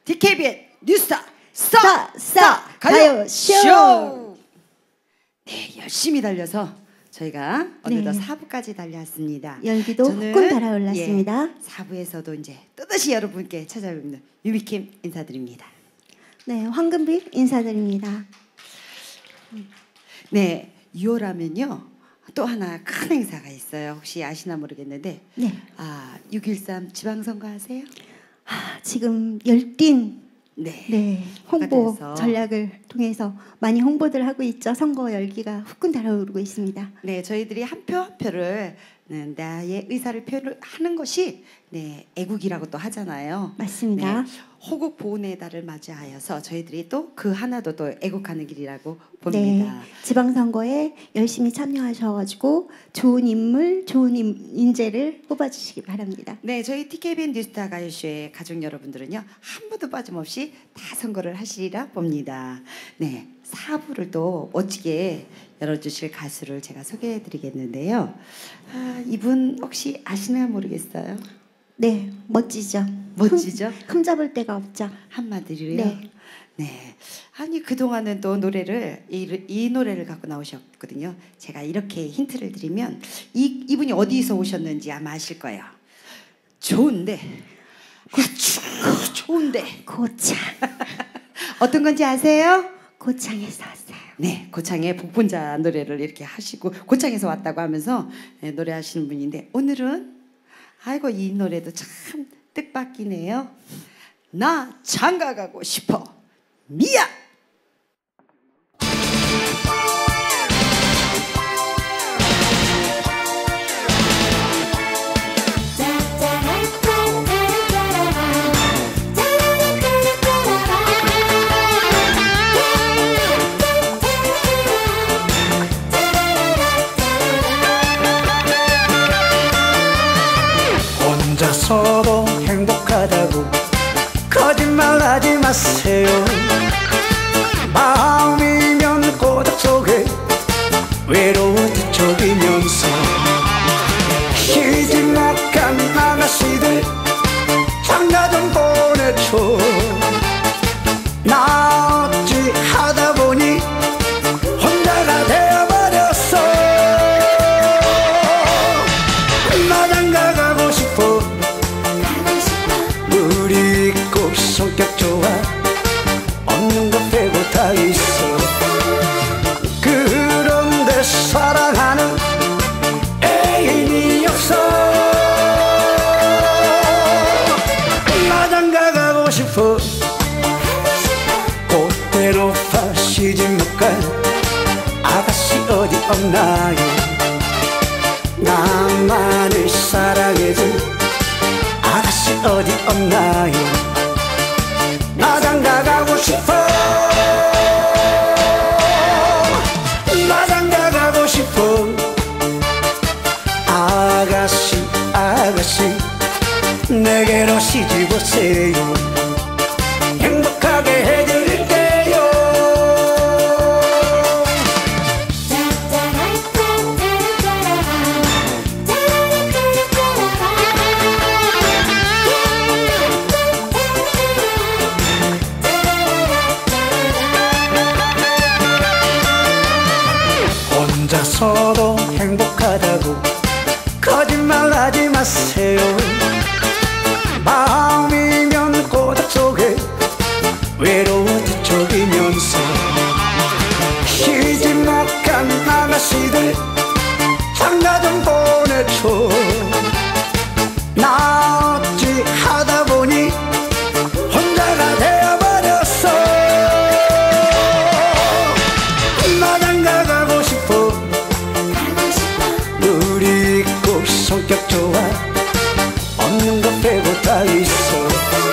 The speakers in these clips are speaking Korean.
TKBN 뉴스타 스타 가요쇼. 네, 열심히 달려서 저희가 어느덧 네. 4부까지 달려왔습니다. 열기도 후끈 달아올랐습니다. 4부에서도 이제 또다시 여러분께 찾아뵙는 유미킴 인사드립니다. 네, 황금빛 인사드립니다. 네, 6월 하면요 또 하나 큰 행사가 있어요. 혹시 아시나 모르겠는데 네. 6.13 지방선거 아세요? 지금 열띤 네, 홍보 돼서. 전략을 통해서 많이 홍보들 하고 있죠. 선거 열기가 후끈 달아오르고 있습니다. 네, 저희들이 한 표 한 표를 나의 의사를 표현하는 것이 애국이라고 또 하잖아요. 맞습니다. 네, 호국 보훈의 달을 맞이하여서 저희들이 또 그 하나도 또 애국하는 길이라고 봅니다. 네, 지방선거에 열심히 참여하셔가지고 좋은 인물, 좋은 인재를 뽑아주시기 바랍니다. 네, 저희 TKBN 뉴스타 가요쇼의 가족 여러분들은요 한 분도 빠짐없이 다 선거를 하시리라 봅니다. 네, 4부를 또 멋지게 열어주실 가수를 제가 소개해드리겠는데요. 이분 혹시 아시나 모르겠어요. 네, 멋지죠. 멋지죠? 흠잡을 데가 없죠. 한마디로요. 네. 네. 아니 그동안은 또 노래를 이 노래를 갖고 나오셨거든요. 제가 이렇게 힌트를 드리면 이분이 어디서 오셨는지 아마 아실 거예요. 좋은데 아주 좋은데 고창. 어떤 건지 아세요? 고창에서 왔어요. 네, 고창의 복분자 노래를 이렇게 하시고 고창에서 왔다고 하면서 노래하시는 분인데 오늘은 아이고 이 노래도 참 뜻밖이네요. 나 장가 가고 싶어 미야. 혼자서도 행복하다고 거짓말하지 마세요. 마음이면 고독 속에 외로워 뒤척이면서 시집막한 아가씨들 장가 좀 보내줘. 나 어찌 하다 보니 혼자가 되어버렸어. 나 장가 가고 싶어. 우리 꼭 성격 좋아 없는 것 빼고 다 있어. 그런데 사랑하는 애인이 없어. 나 장가 가고 싶어. 꽃대로 파시집 못 갈 아가씨 어디 없나요. 나만을 사랑해줄 아가씨 어디 없나요. 나 장가 가고 싶어. 나 장가 가고 싶어. 아가씨 아가씨 내게로 시집 오세요. 행복하게 해드릴게요. 혼자서도 행복하다고 거짓말하지 마세요. 마음이면 고독 속에 외로워 뒤척이면서 시집막한 아가씨들 장가 좀 보내줘. 나 어찌 하다 보니 혼자가 되어버렸어. 나 장가 가고 싶어. 우리 꼭 성격 좋아 없는 것 빼고 다 있어.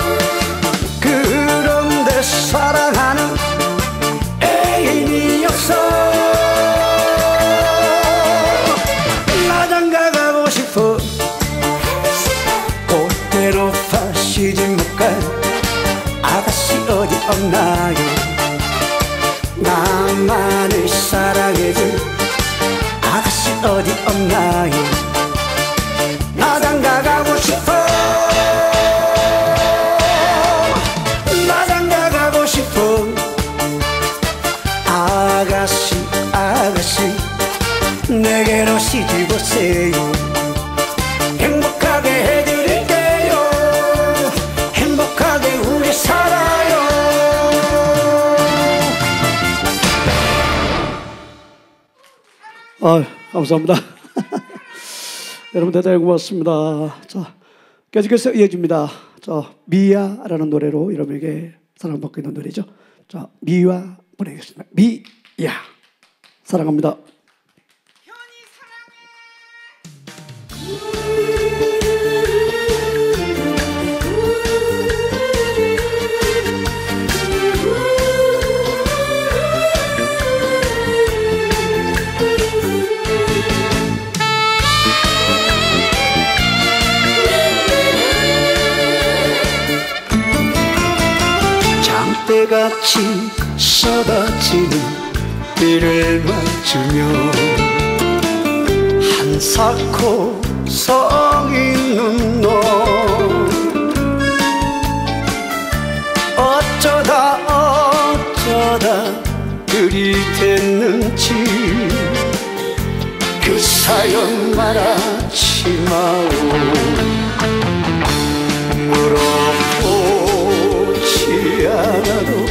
그런데 사랑하는 애인이 없어. 나 장가 가고 싶어. 꽃대로 파시집 못 갈 아가씨 어디 없나요. 나만을 사랑해줄 아가씨 어디 없나요. 나 장가 가고 싶어. 감사합니다. 여러분 대단히 고맙습니다. 자, 계속해서 이어집니다. 자, 미야라는 노래로 여러분에게 사랑받고 있는 노래죠. 자, 미야 보내겠습니다. 미야 사랑합니다. 장대같이 쏟아지는 비를 맞으며 한사코 성 있는 너 어쩌다 들이댔는지 그 사연 말하지 마오 물어보지 않아도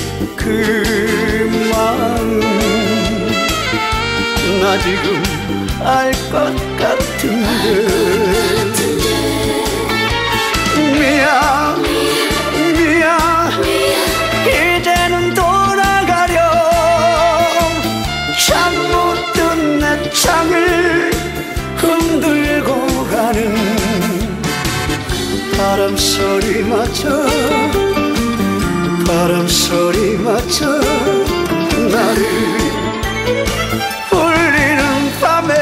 그 마음 나 지금 알 것 같은데 미안 이제는 돌아가렴 잠 못 든 내 창을 흔들고 가는 바람소리 맞춰 나를 울리는 밤에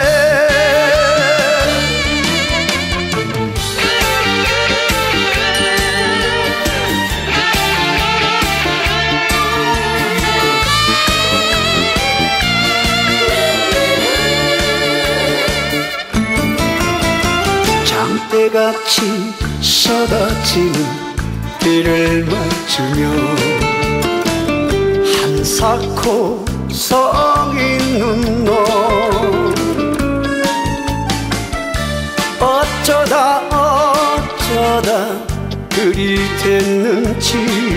장대같이 쏟아지는 비를 맞으며 한사코 성 있는 너 어쩌다 들이댔는지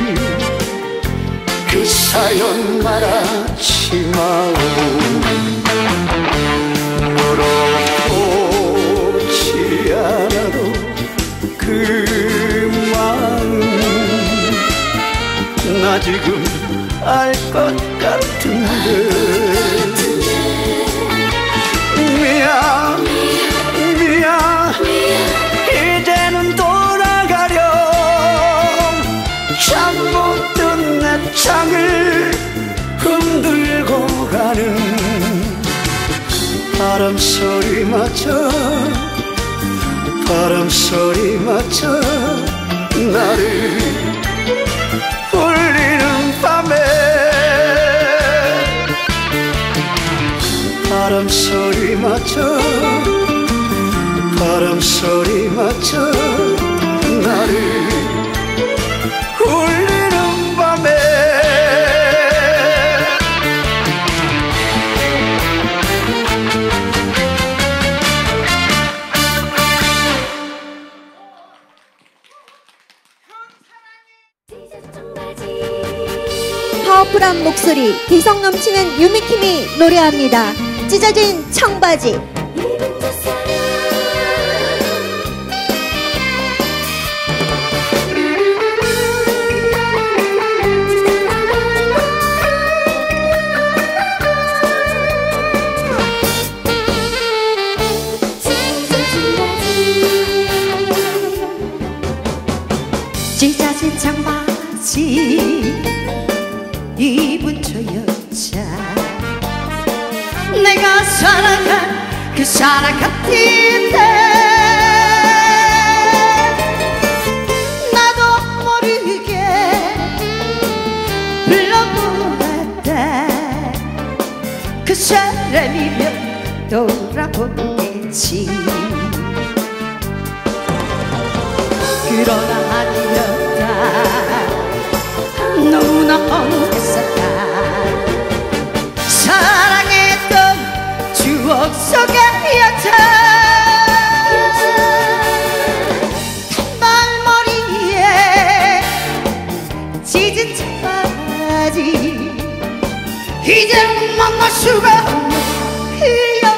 그 사연 말하지 마오 물어보지 않아도 그 마음 나 지금 알 것 같은데 미안 이제는 돌아가렴 잠 못 든 내 창을 흔들고 가는 바람소리 맞춰 나를 울리는 밤에 바람소리 맞춰 나를 울리는 밤에 파워풀한 목소리, 개성 넘치는 유미킴이 노래합니다. 찢어진 청바지. 찢어진 청바지 입은 저 여자 내가 사랑한 그 사랑 같은데 나도 모르게 불러보았다 그 사람이면 돌아보겠지 그러나 아니었다 너무나 험했었다 사랑했던 추억 속의 여자 단발머리에 찢은 청바지 이제는 만날 수가 없는 그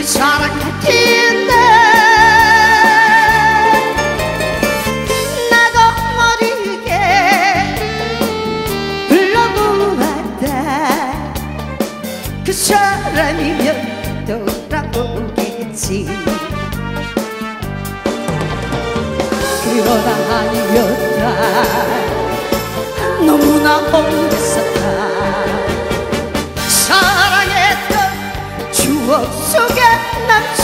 사랑할 텐데 나도 모르게 불러보았다. 그 사람이면 돌아오겠지. 그러나 아니었다. 너무나 혼냈었다. 사랑했던 추억 속에 남쳐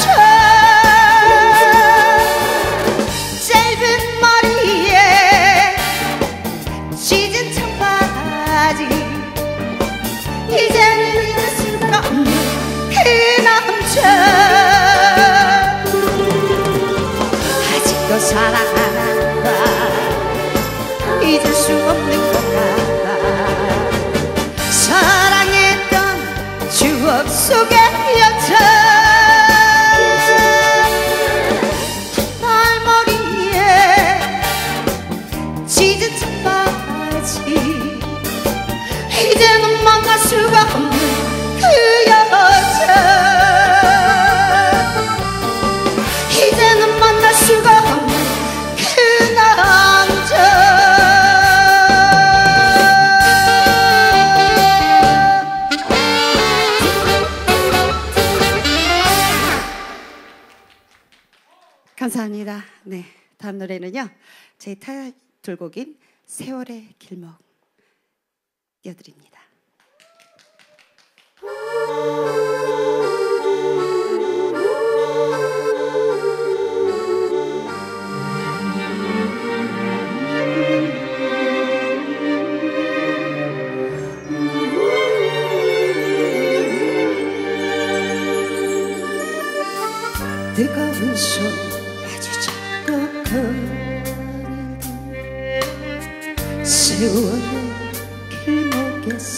짧은 머리에 찢은 청바지 이제는 잊을 수가 없는 그 남자. 아직도 사랑하나 봐. 잊을 수 없는 것 같아. 사랑했던 추억 속에 여자 털머리에 찢은 청바지 이제는 만날 수가 없는 그 여자. 이제는 만날 수가 없는 그 남자. 감사합니다. 네, 다음 노래는요. 제 타이틀곡인 세월의 길목 띄워드립니다. 뜨거운 손 아주 잡고 거리던 세월의 길목에서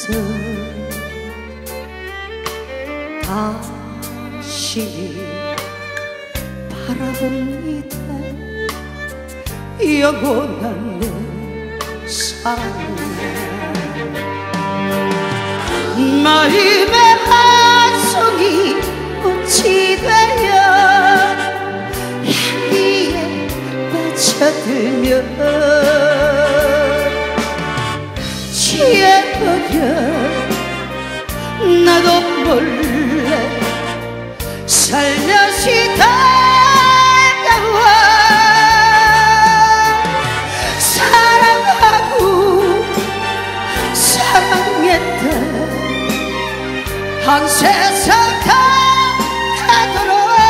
다시 바라봅니다. 영원한 내 사랑이야. 마음의 한 송이 꽃이 되어 향기에 빠져들며 취해버려 나도 몰래 살며시 다가와 사랑하고 사랑했다. 한 세상 다 가도록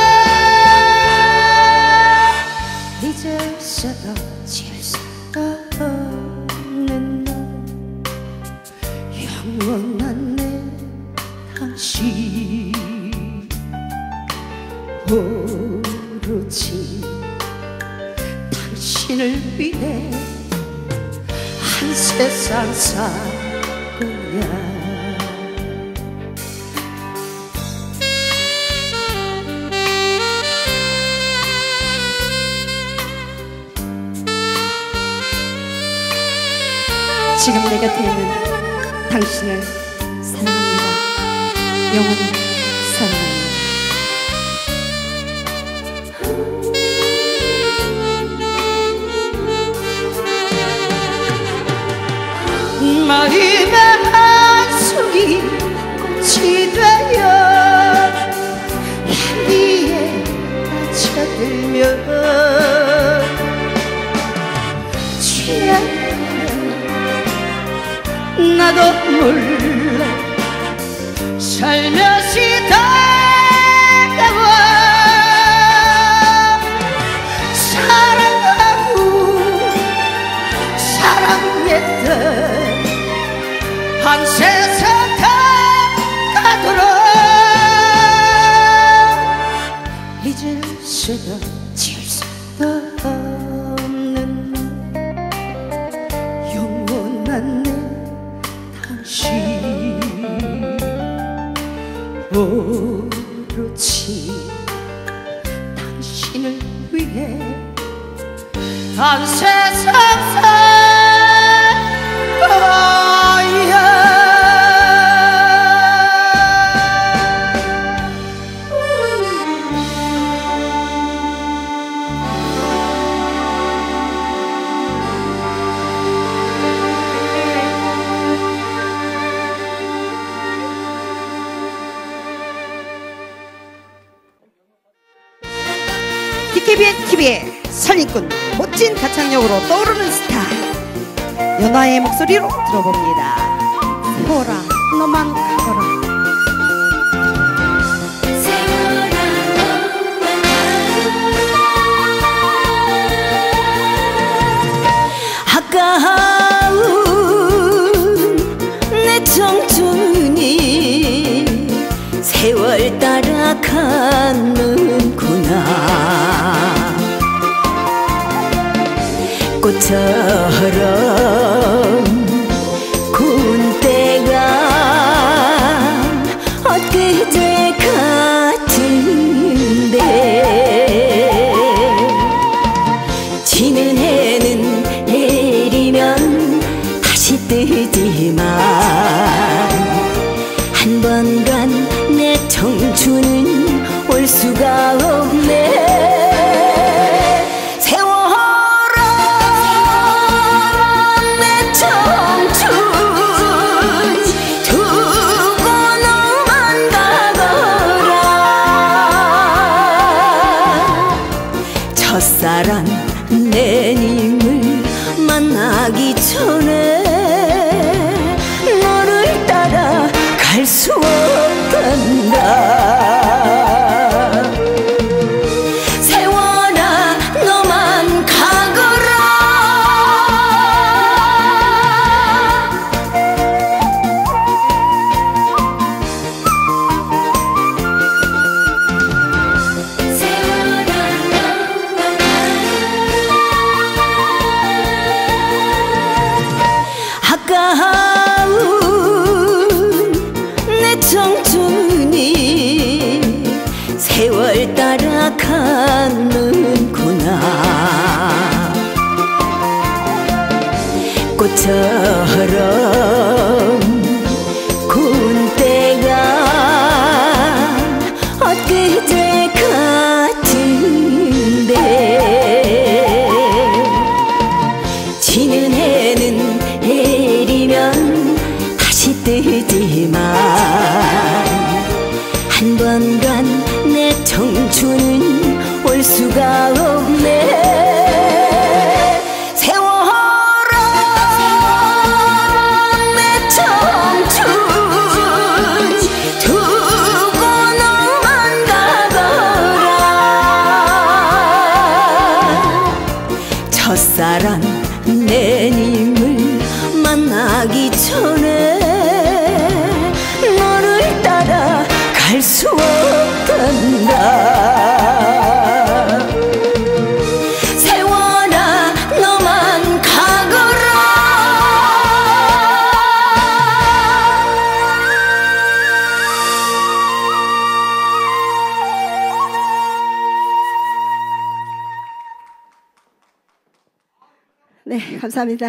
잊어서도 지울 수 없는 너 영원한 내 당신 오로지 당신을 위해 한 세상 살고야. 지금 내 곁에 있는 당신을 사랑합니다. 영원히 사랑합니다. 마음의 한 송이 꽃이 되어 향기에 빠져들며 취한 나도 몰래 살며시 다가와 사랑하고 사랑했던 한 세상 다 가도록 잊을 수도 지울 수도 없는 너 영원한 내 당신 오로지 당신을 위해 한 세상 살 거야. BKBN TV의 살림꾼 멋진 가창력으로 떠오르는 스타 연화의 목소리로 들어봅니다. 세월아 너만 가거라. 아까운 내 청춘이 세월 따라 가는구나. 꽃처럼 고운 때가 엊그제 같은데 지는 해는 내리면 다시 뜨지만 한 번간 내 청춘은 올 수가 없네. 세월아 내 청춘 두고 너만 가거라. 첫사랑 내 님을 만나기 전에 너를 따라 갈 수 없단다. 세월아 너만 가거라. 아까운 내 청춘이 세월 따라 가는구나. 꽃처럼 고운 때가 엊그제 같은데 지는 해는 내리면 다시 뜨지만 한 번간 내 청춘은 올 수가 없네. 세월아 내 청춘 두고 너만 가거라. 첫사랑 내 님을 만나기 전에 너를 따라 갈 수 없단다. 세월아 너만 가거라. 네, 감사합니다.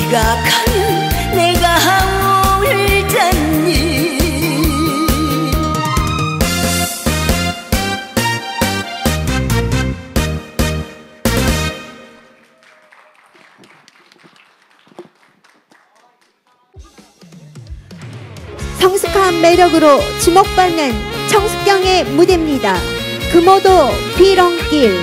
네가 가면 내가 울잖니. 성숙한 매력으로 주목받는 청숙경의 무대입니다. 금오도 비렁길.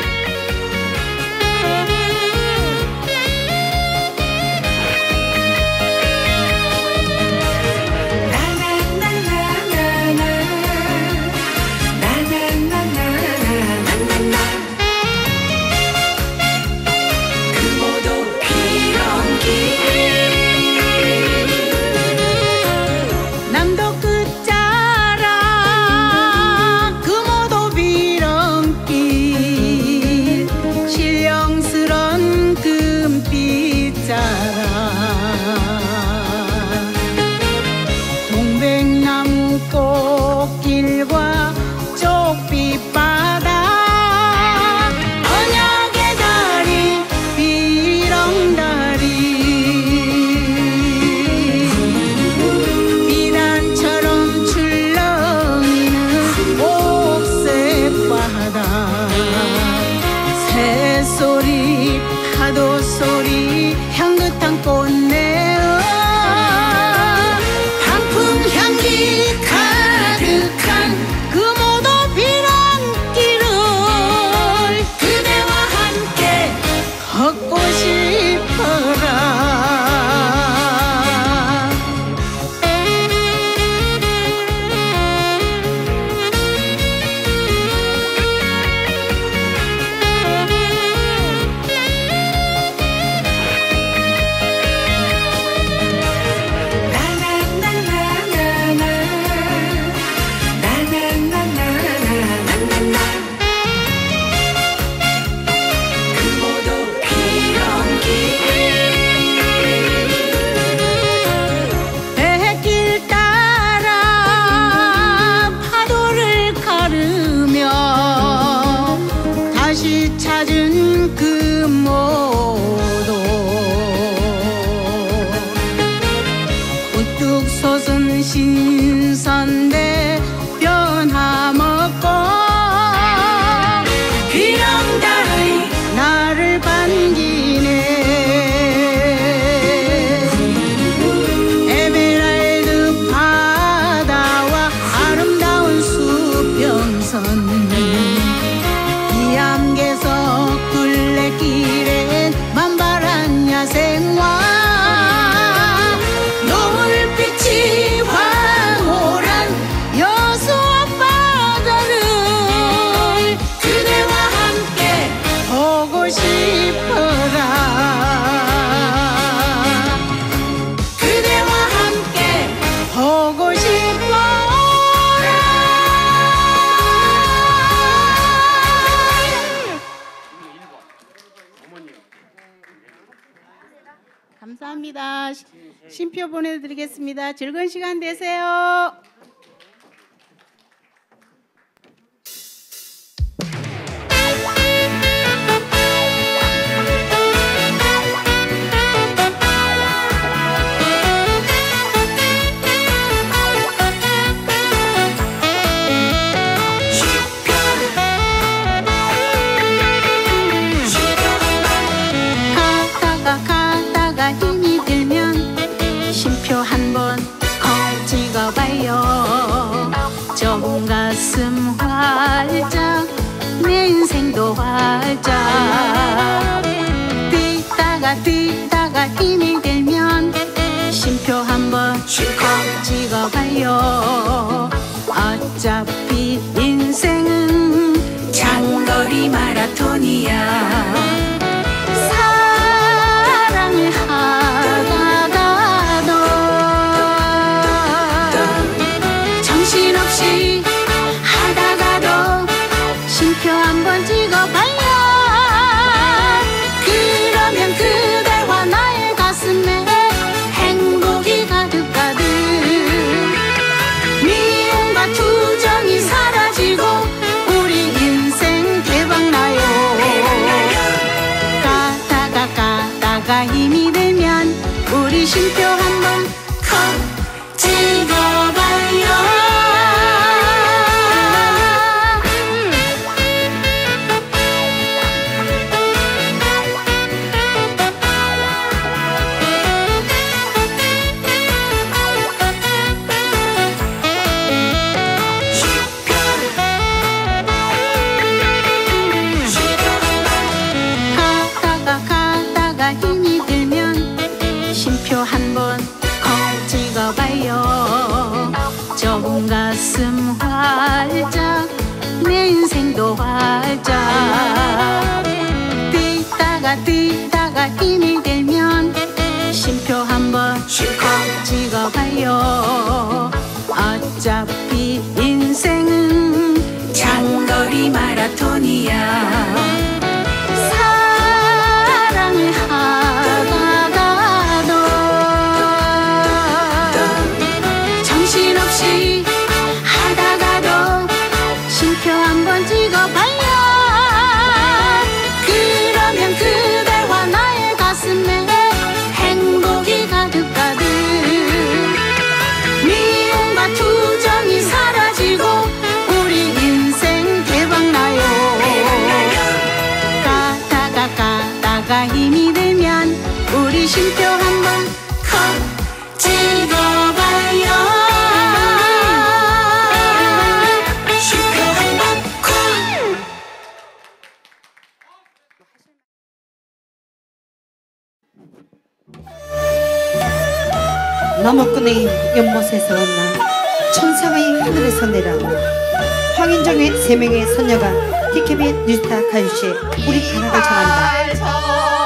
새소리 파도 소리 향긋한 꽃내음 방풍 향기 가득한 금오도 비렁길을 그대와 함께 걷고 싶어라. 찾은 금오도 우뚝 솟은 신선대 변함없고 비렁다리 나를 반기네. 에메랄드 바다와 아름다운 수평선 이암계서 굴레길엔 만발한 야생화 노을빛이 황홀한 여수 앞바다를 그대와 함께 보고 싶어라. 그대와 함께 보고 싶어라. 감사합니다. 쉼표 보내드리겠습니다. 즐거운 시간 되세요. 힘이 들면 쉼표 한번 찍어봐요. 좁은 가슴 활짝 내 인생도 활짝 뛰다가 힘이 들면 쉼표 한번 찍어봐요. 어차피 인생은 장거리 마라톤이야. 정신없이 하다가도 쉼표 한번 찍어봐요. 그러면 그대와 나의 가슴에 행복이 가득가득 미움과 투정이 사라지고 우리 인생 대박나요. 가다가 힘이 들면 우리 쉼표 한번 콕 찍어봐요. 가다가 힘이 들면 쉼표 한번 콕 찍어봐요. 좁은 가슴 활짝 내 인생도 활짝 뛰다가 힘이 들면 쉼표 한번 콕 찍어봐요. 어차피 인생은 장거리 마라톤이야. 사랑을 하다가도 정신없이 하다가도 쉼표 한번 찍어봐요. 그러면 그대와 나의 가슴에 행복이 가득가득 미움과 투정이 사라지고 우리 인생 대박나요. 가다가 힘이 들면 우리 쉼표 한번 콕 찍어봐요. 쉼표 한번 콕. 너머꾼의 연못에서 나 천상의 하늘에서 내려오나 황인정의 세 명의 선녀가 TKB 뉴스타 가요쇼에 우리 가락을 전한다.